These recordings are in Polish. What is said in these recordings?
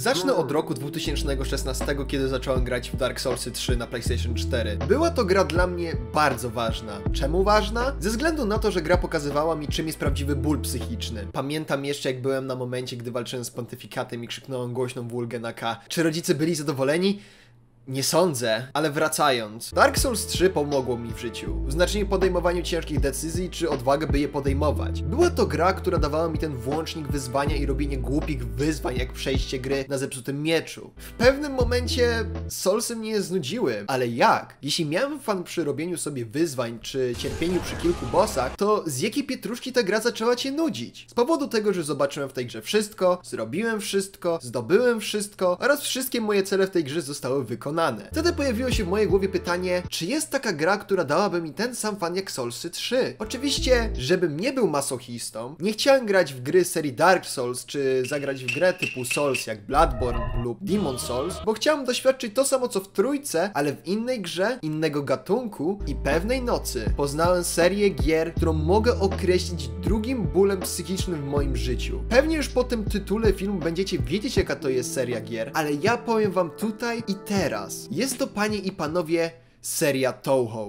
Zacznę od roku 2016, kiedy zacząłem grać w Dark Soulsy 3 na PlayStation 4. Była to gra dla mnie bardzo ważna. Czemu ważna? Ze względu na to, że gra pokazywała mi, czym jest prawdziwy ból psychiczny. Pamiętam jeszcze, jak byłem na momencie, gdy walczyłem z pontyfikatem i krzyknąłem głośną wulgę na K. Czy rodzice byli zadowoleni? Nie sądzę, ale wracając. Dark Souls 3 pomogło mi w życiu. W znaczeniu podejmowaniu ciężkich decyzji, czy odwagę, by je podejmować. Była to gra, która dawała mi ten włącznik wyzwania i robienie głupich wyzwań, jak przejście gry na zepsutym mieczu. W pewnym momencie Soulsy mnie znudziły, ale jak? Jeśli miałem fan przy robieniu sobie wyzwań, czy cierpieniu przy kilku bossach, to z jakiej pietruszki ta gra zaczęła cię nudzić? Z powodu tego, że zobaczyłem w tej grze wszystko, zrobiłem wszystko, zdobyłem wszystko oraz wszystkie moje cele w tej grze zostały wykonane. Wtedy pojawiło się w mojej głowie pytanie, czy jest taka gra, która dałaby mi ten sam fan jak Soulsy 3? Oczywiście, żebym nie był masochistą, nie chciałem grać w gry serii Dark Souls, czy zagrać w grę typu Souls jak Bloodborne lub Demon Souls, bo chciałem doświadczyć to samo co w trójce, ale w innej grze, innego gatunku i pewnej nocy poznałem serię gier, którą mogę określić drugim bólem psychicznym w moim życiu. Pewnie już po tym tytule filmu będziecie wiedzieć, jaka to jest seria gier, ale ja powiem wam tutaj i teraz. Jest to, panie i panowie, seria Touhou.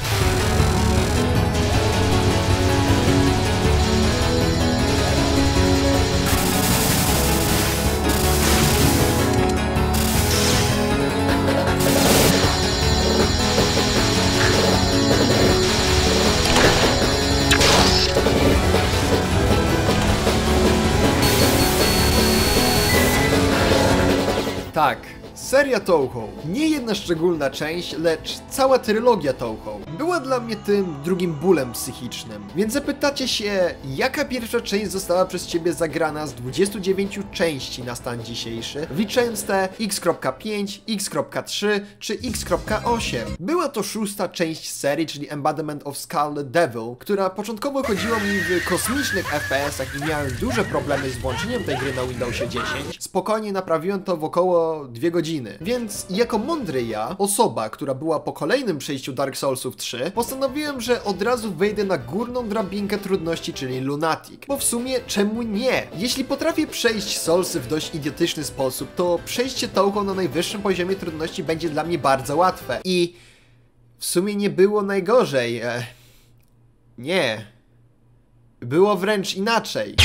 Tak. Seria Touhou. Nie jedna szczególna część, lecz cała trylogia Touhou była dla mnie tym drugim bólem psychicznym. Więc zapytacie się, jaka pierwsza część została przez ciebie zagrana z 29 części na stan dzisiejszy, wliczając te X.5, X.3 czy X.8. Była to szósta część serii, czyli Embodiment of Scarlet Devil, która początkowo chodziła mi w kosmicznych FPS-ach i miałem duże problemy z włączeniem tej gry na Windowsie 10. Spokojnie naprawiłem to w około 2 godziny. Więc jako mądry ja, osoba, która była po kolejnym przejściu Dark Soulsów 3, postanowiłem, że od razu wejdę na górną drabinkę trudności, czyli Lunatic. Bo w sumie czemu nie? Jeśli potrafię przejść Soulsy w dość idiotyczny sposób, to przejście Touhou na najwyższym poziomie trudności będzie dla mnie bardzo łatwe. I w sumie nie było najgorzej. Nie. Było wręcz inaczej.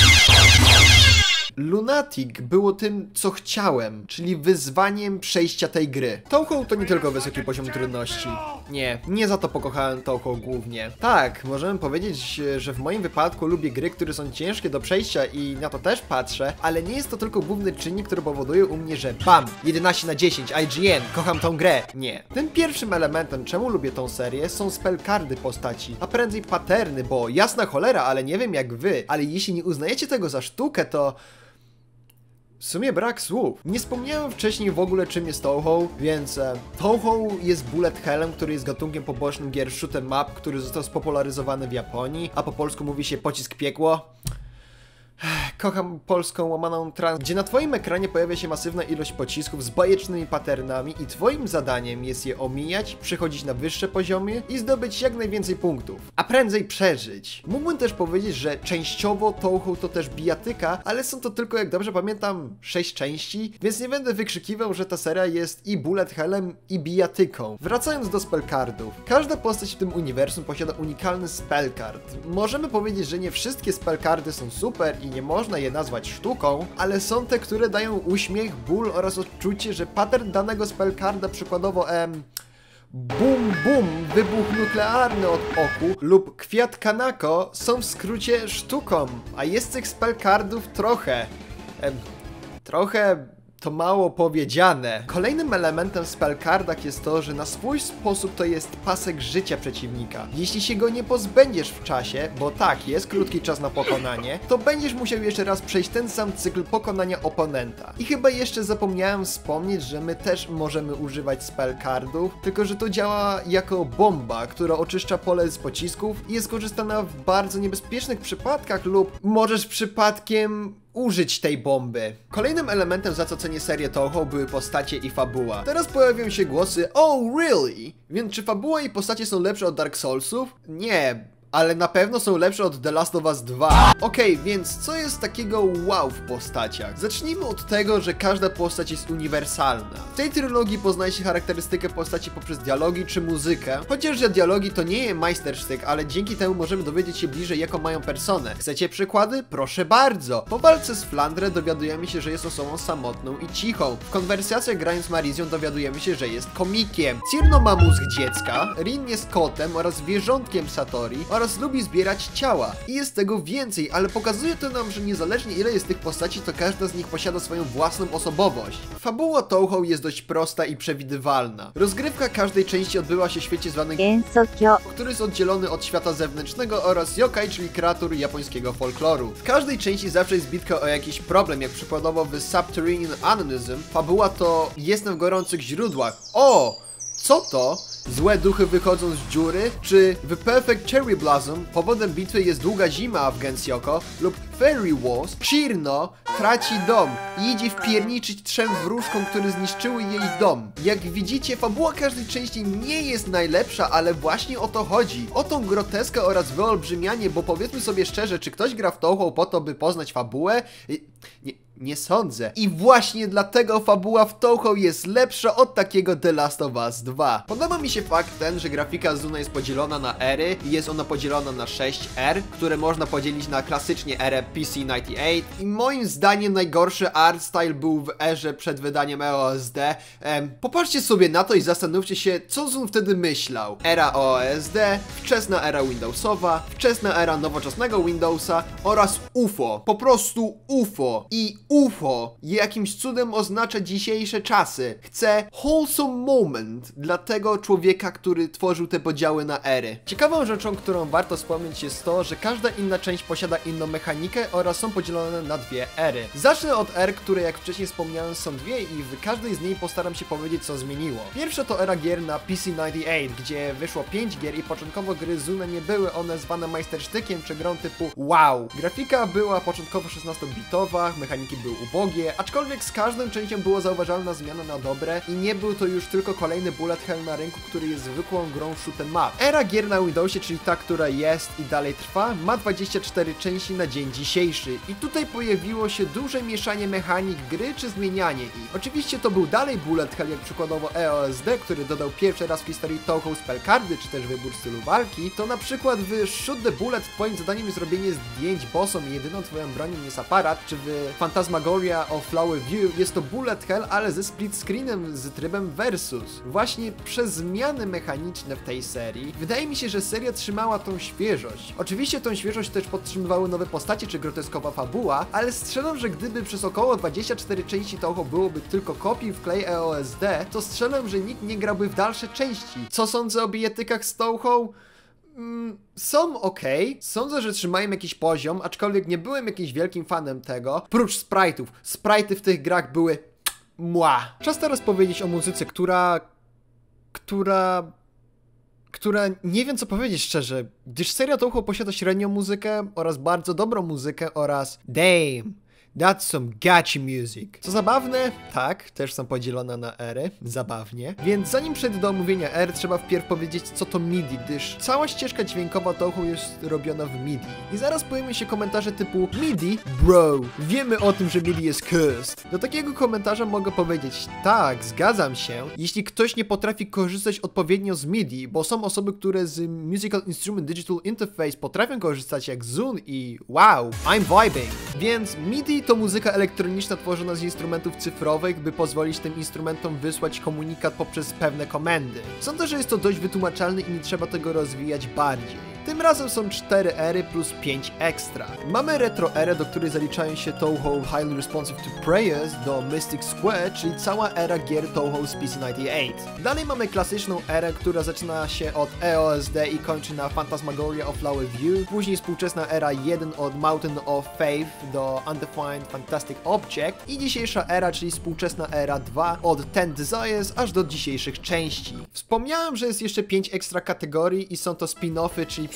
Lunatic było tym, co chciałem, czyli wyzwaniem przejścia tej gry. Touhou to nie tylko wysoki poziom trudności. Nie za to pokochałem Touhou głównie. Tak, możemy powiedzieć, że w moim wypadku lubię gry, które są ciężkie do przejścia i na to też patrzę, ale nie jest to tylko główny czynnik, który powoduje u mnie, że BAM! 11/10, IGN, kocham tą grę. Nie. Tym pierwszym elementem, czemu lubię tą serię, są spellcardy postaci, a prędzej patterny, bo jasna cholera, ale nie wiem jak wy, ale jeśli nie uznajecie tego za sztukę, to w sumie brak słów. Nie wspomniałem wcześniej w ogóle, czym jest Touhou, więc Touhou jest bullet hellem, który jest gatunkiem pobocznym gier shoot 'em up, który został spopularyzowany w Japonii, a po polsku mówi się pocisk piekło. Kocham polską łamaną trans, gdzie na twoim ekranie pojawia się masywna ilość pocisków z bajecznymi patternami i twoim zadaniem jest je omijać, przechodzić na wyższe poziomy i zdobyć jak najwięcej punktów, a prędzej przeżyć. Mógłbym też powiedzieć, że częściowo Touhou to też bijatyka, ale są to tylko, jak dobrze pamiętam, 6 części, więc nie będę wykrzykiwał, że ta seria jest i bullet hellem, i bijatyką. Wracając do spellcardów. Każda postać w tym uniwersum posiada unikalny spellcard. Możemy powiedzieć, że nie wszystkie spellcardy są super i nie można je nazwać sztuką, ale są te, które dają uśmiech, ból oraz odczucie, że pattern danego spellcarda, przykładowo bum bum, wybuch nuklearny od oku lub kwiat Kanako, są w skrócie sztuką, a jest tych spellcardów trochę. To mało powiedziane. Kolejnym elementem w spellcardach jest to, że na swój sposób to jest pasek życia przeciwnika. Jeśli się go nie pozbędziesz w czasie, bo tak, jest krótki czas na pokonanie, to będziesz musiał jeszcze raz przejść ten sam cykl pokonania oponenta. I chyba jeszcze zapomniałem wspomnieć, że my też możemy używać spellcardów, tylko że to działa jako bomba, która oczyszcza pole z pocisków i jest korzystana w bardzo niebezpiecznych przypadkach lub możesz przypadkiem użyć tej bomby. Kolejnym elementem, za co cenię serię Touhou, były postacie i fabuła. Teraz pojawią się głosy "Oh, really?" Więc czy fabuła i postacie są lepsze od Dark Soulsów? Nie. ale na pewno są lepsze od The Last of Us 2. Okej, więc co jest takiego wow w postaciach? Zacznijmy od tego, że każda postać jest uniwersalna. W tej trylogii poznaje się charakterystykę postaci poprzez dialogi czy muzykę, chociaż że dialogi to nie jest majstersztyk, ale dzięki temu możemy dowiedzieć się bliżej, jaką mają personę. Chcecie przykłady? Proszę bardzo. Po walce z Flandre dowiadujemy się, że jest osobą samotną i cichą. W konwersacjach grając z Marizją dowiadujemy się, że jest komikiem. Cyrno ma mózg dziecka, Rin jest kotem oraz zwierzątkiem Satori oraz lubi zbierać ciała. I jest tego więcej, ale pokazuje to nam, że niezależnie ile jest tych postaci, to każda z nich posiada swoją własną osobowość. Fabuła Touhou jest dość prosta i przewidywalna. Rozgrywka każdej części odbyła się w świecie zwanym Gensokyo, który jest oddzielony od świata zewnętrznego oraz yokai, czyli kreatur japońskiego folkloru. W każdej części zawsze jest bitka o jakiś problem, jak przykładowo w Subterranean Anonism. Fabuła to jestem w gorących źródłach. O! Co to? Złe duchy wychodzą z dziury? Czy w Perfect Cherry Blossom powodem bitwy jest długa zima w Gensioko? Lub Fairy Wars Cirno traci dom i idzie wpierniczyć 3 wróżkom, które zniszczyły jej dom. Jak widzicie, fabuła każdej części nie jest najlepsza, ale właśnie o to chodzi. O tą groteskę oraz wyolbrzymianie, bo powiedzmy sobie szczerze, czy ktoś gra w Touhou po to, by poznać fabułę? Nie sądzę. I właśnie dlatego fabuła w Touhou jest lepsza od takiego The Last of Us 2. Podoba mi się fakt ten, że grafika Zuna jest podzielona na ery i jest ona podzielona na 6 er, które można podzielić na klasycznie erę PC98 i moim zdaniem najgorszy art style był w erze przed wydaniem EOSD. Popatrzcie sobie na to i zastanówcie się, co Zun wtedy myślał. Era OSD, wczesna era Windowsowa, wczesna era nowoczesnego Windowsa oraz UFO. Po prostu UFO. I UFO jakimś cudem oznacza dzisiejsze czasy. Chcę wholesome moment dla tego człowieka, który tworzył te podziały na ery. Ciekawą rzeczą, którą warto wspomnieć, jest to, że każda inna część posiada inną mechanikę oraz są podzielone na 2 ery. Zacznę od er, które jak wcześniej wspomniałem są 2 i w każdej z niej postaram się powiedzieć, co zmieniło. Pierwsza to era gier na PC98, gdzie wyszło 5 gier i początkowo gry Zuna nie były one zwane majstersztykiem czy grą typu wow. Grafika była początkowo 16-bitowa, mechaniki były ubogie, aczkolwiek z każdą częścią była zauważalna zmiana na dobre i nie był to już tylko kolejny bullet hell na rynku, który jest zwykłą grą shoot 'em up. Era gier na Windowsie, czyli ta, która jest i dalej trwa, ma 24 części na dzień dzisiejszy i tutaj pojawiło się duże mieszanie mechanik gry czy zmienianie ich. Oczywiście to był dalej bullet hell, jak przykładowo EOSD, który dodał pierwszy raz w historii Touhou spellcardy czy też wybór stylu walki, to na przykład w Shoot the Bullet twoim zadaniem jest robienie zdjęć bossom i jedyną twoją bronią jest aparat, czy w Phantasmagoria of Flower View jest to bullet hell, ale ze split screenem z trybem versus. Właśnie przez zmiany mechaniczne w tej serii wydaje mi się, że seria trzymała tą świeżość. Oczywiście tą świeżość też podtrzymywały nowe postacie czy groteskowa fabuła, ale strzelam, że gdyby przez około 24 części Touhou byłoby tylko kopii w klej EOSD, to strzelam, że nikt nie grałby w dalsze części. Co sądzę o bijetykach z Touhou? Są okej. Sądzę, że trzymają jakiś poziom, aczkolwiek nie byłem jakimś wielkim fanem tego. Prócz sprite'ów. Sprite'y w tych grach były mła. Czas teraz powiedzieć o muzyce, która nie wiem co powiedzieć szczerze, gdyż seria Touhou posiada średnią muzykę oraz bardzo dobrą muzykę oraz damn. That's some gachi music. Co zabawne, tak, też są podzielone na ery, zabawnie. Więc zanim przejdę do omówienia er, trzeba wpierw powiedzieć, co to MIDI, gdyż cała ścieżka dźwiękowa Touhou jest robiona w MIDI. I zaraz pojawią się komentarze typu MIDI? Bro, wiemy o tym, że MIDI jest cursed. Do takiego komentarza mogę powiedzieć, tak, zgadzam się, jeśli ktoś nie potrafi korzystać odpowiednio z MIDI, bo są osoby, które z Musical Instrument Digital Interface potrafią korzystać jak Zun i wow, I'm vibing. Więc MIDI to muzyka elektroniczna tworzona z instrumentów cyfrowych, by pozwolić tym instrumentom wysłać komunikat poprzez pewne komendy. Sądzę, że jest to dość wytłumaczalne i nie trzeba tego rozwijać bardziej. Tym razem są 4 ery plus 5 ekstra. Mamy retro erę, do której zaliczają się Touhou Highly Responsive to Prayers do Mystic Square, czyli cała era gier Touhou z PC98. Dalej mamy klasyczną erę, która zaczyna się od EOSD i kończy na Phantasmagoria of Flower View. Później współczesna era 1 od Mountain of Faith do Undefined Fantastic Object i dzisiejsza era, czyli współczesna era 2 od Ten Desires aż do dzisiejszych części. Wspomniałem, że jest jeszcze 5 ekstra kategorii i są to spin-offy, czyli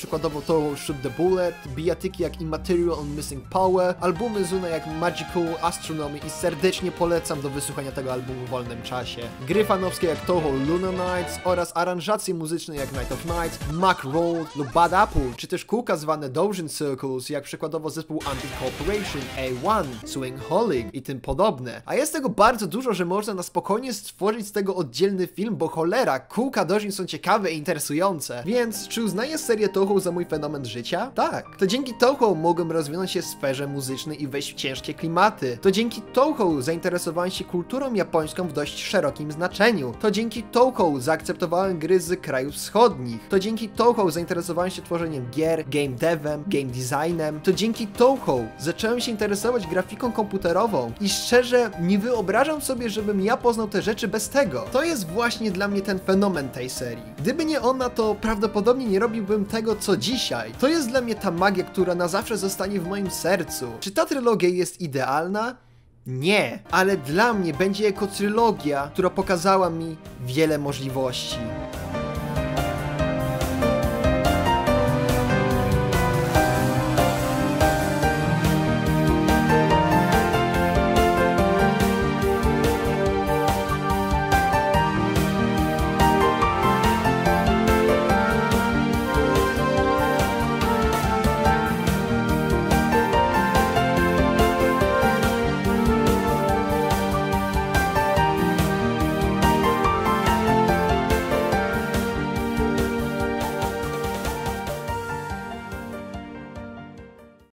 przykładowo Toho Shoot the Bullet, bijatyki jak Immaterial on Missing Power, albumy Zuna jak Magical Astronomy i serdecznie polecam do wysłuchania tego albumu w wolnym czasie. Gry fanowskie jak Toho Luna Nights oraz aranżacje muzyczne jak Night of Nights, Mac Road lub Bad Apple, czy też kółka zwane Doujin Circles, jak przykładowo zespół Anti-Corporation, A1, Swingholic i tym podobne. A jest tego bardzo dużo, że można na spokojnie stworzyć z tego oddzielny film, bo cholera, kółka doujin są ciekawe i interesujące. Więc czy uznaję serię Toho za mój fenomen życia? Tak. To dzięki Toho mogłem rozwinąć się w sferze muzycznej i wejść w ciężkie klimaty. To dzięki Toho zainteresowałem się kulturą japońską w dość szerokim znaczeniu. To dzięki Toho zaakceptowałem gry z krajów wschodnich. To dzięki Toho zainteresowałem się tworzeniem gier, game devem, game designem. To dzięki Toho zacząłem się interesować grafiką komputerową i szczerze nie wyobrażam sobie, żebym ja poznał te rzeczy bez tego. To jest właśnie dla mnie ten fenomen tej serii. Gdyby nie ona, to prawdopodobnie nie robiłbym tego, co dzisiaj. To jest dla mnie ta magia, która na zawsze zostanie w moim sercu. Czy ta trylogia jest idealna? Nie, ale dla mnie będzie jako trylogia, która pokazała mi wiele możliwości.